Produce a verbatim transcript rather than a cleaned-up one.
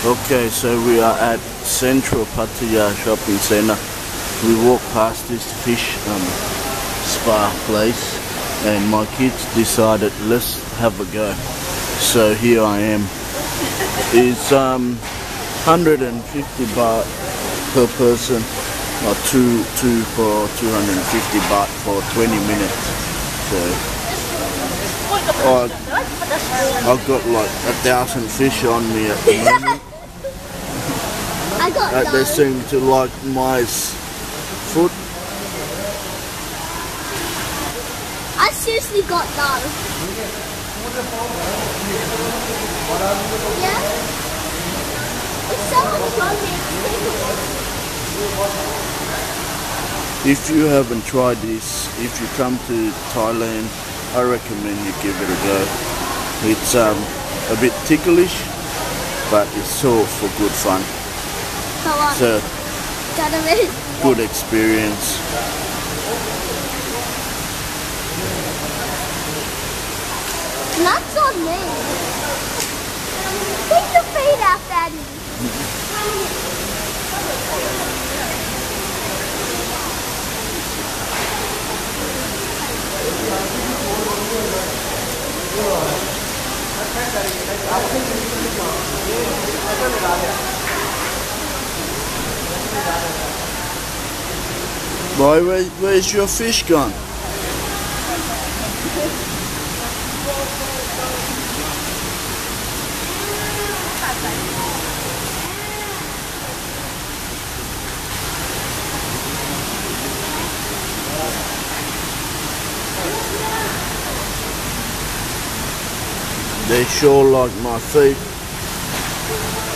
Okay, so we are at Central Pattaya Shopping Centre. We walk past this fish um, spa place and my kids decided let's have a go. So here I am. It's um, one hundred fifty baht per person, or two, two for two hundred fifty baht for twenty minutes. So oh, I've got like a thousand fish on me at the moment. I got Uh, they seem to like my s- foot. I seriously got none. Yeah? If someone's running, If you haven't tried this, if you come to Thailand, I recommend you give it a go. It's um, a bit ticklish, but it's all for good fun. come on, It's a gotta wait. good experience. Nuts on me. Take your feet out, Daddy. Boy, where, where's your fish gone? They sure like my feet.